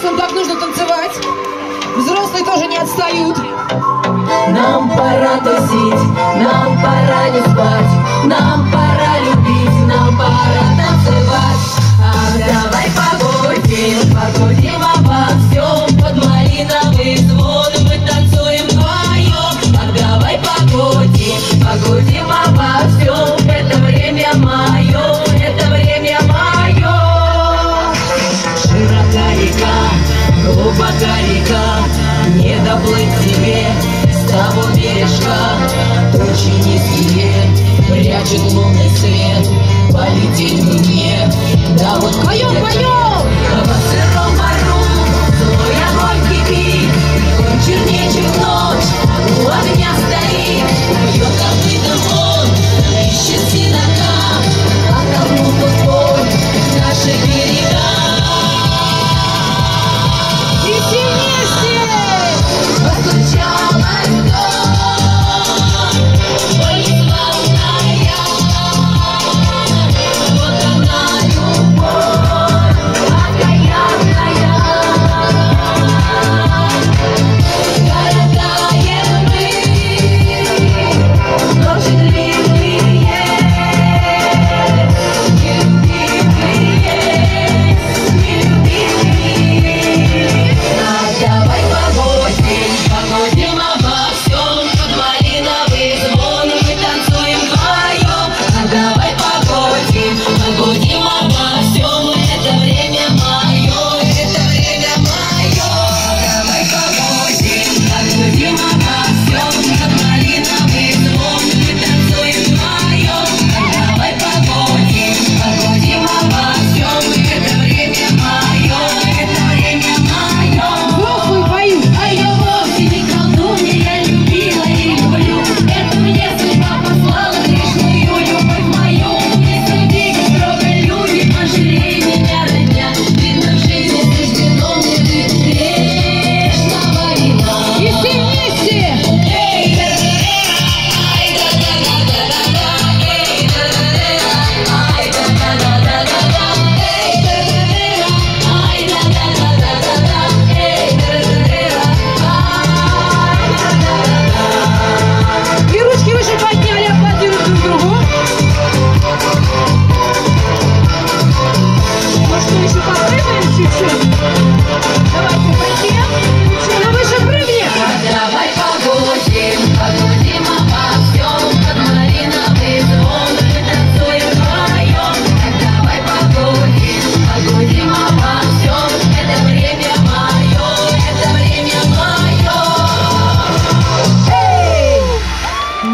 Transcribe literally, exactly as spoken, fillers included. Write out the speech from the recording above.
взрослым так нужно танцевать. Взрослые тоже не отстают. Нам пора тусить, нам пора не спать, нам пора любить, нам пора танцевать. А давай погудим, погудим обо всем, под малиновый звон мы танцуем вдвоем. А давай погудим, погудим обо всем, это время мое, это время мое. Широка река, глубока река, не доплыть тебе с того бережка. Тучи низкие прячет лунный свет, полететь бы мне, да вот Поем, поем! по сырому